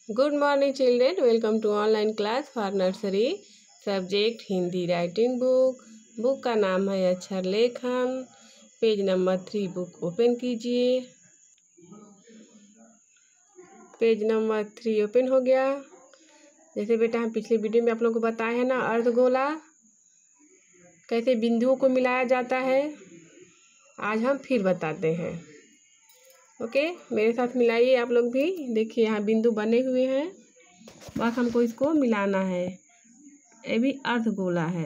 Good morning children, welcome to online class for nursery subject Hindi writing book का नाम है अक्षर लेखन। पेज नंबर 3 बुक ओपन कीजिए। पेज नंबर 3 ओपन हो गया। जैसे बेटा हम पिछले वीडियो में आप लोगों को बताए हैं ना, अर्धगोला कैसे बिंदुओं को मिलाया जाता है, आज हम फिर बताते हैं। ओके, मेरे साथ मिलाइए आप लोग भी। देखिए यहाँ बिंदु बने हुए हैं, बस हमको इसको मिलाना है। ये भी अर्धगोला है,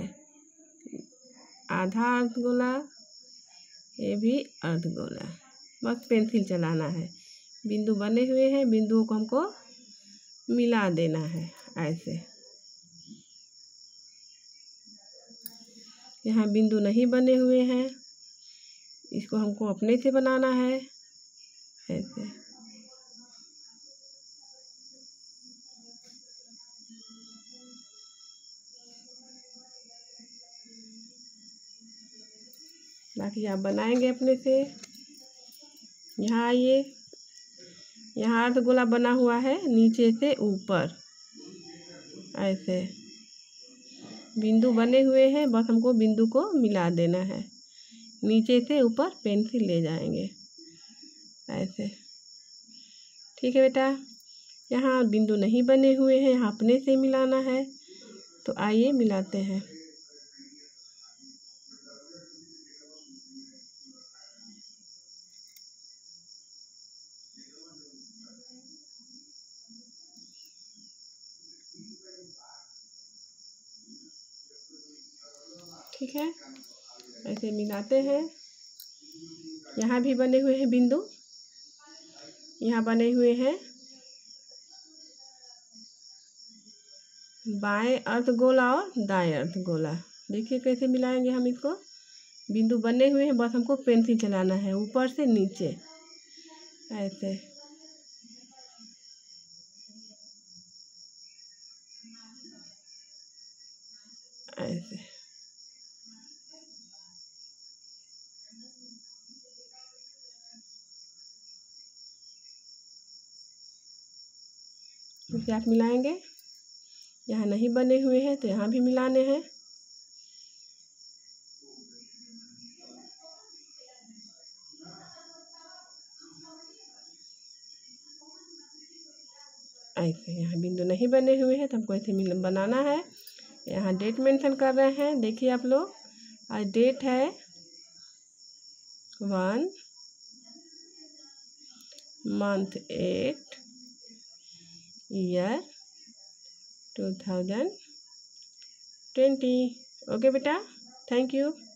आधा अर्धगोला, ये भी अर्धगोला। बस पेंसिल चलाना है। बिंदु बने हुए हैं, बिंदुओं को हमको मिला देना है ऐसे। यहाँ बिंदु नहीं बने हुए हैं, इसको हमको अपने से बनाना है ऐसे। बाकी आप बनाएंगे अपने से। यहाँ आइए, यहाँ अर्धगोला बना हुआ है नीचे से ऊपर ऐसे। बिंदु बने हुए हैं, बस हमको बिंदु को मिला देना है। नीचे से ऊपर पेंसिल ले जाएंगे ऐसे। ठीक है बेटा। यहाँ बिंदु नहीं बने हुए हैं, यहाँ अपने से मिलाना है, तो आइए मिलाते हैं। ठीक है, ऐसे मिलाते हैं। यहाँ भी बने हुए हैं बिंदु, यहाँ बने हुए हैं बाएं अर्धगोला और दाएं अर्धगोला। देखिए कैसे मिलाएंगे हम इसको। बिंदु बने हुए हैं, बस हमको पेंसिल चलाना है ऊपर से नीचे ऐसे। ऐसे इसे आप मिलाएंगे। यहाँ नहीं बने हुए हैं तो यहाँ भी मिलाने हैं। ऐसे यहाँ बिंदु नहीं बने हुए हैं तो हमको ऐसे बनाना है। यहाँ डेट मेंशन कर रहे हैं, देखिए आप लोग। आज डेट है 1 मंथ 8 ईयर 2020। ओके बेटा, थैंक यू।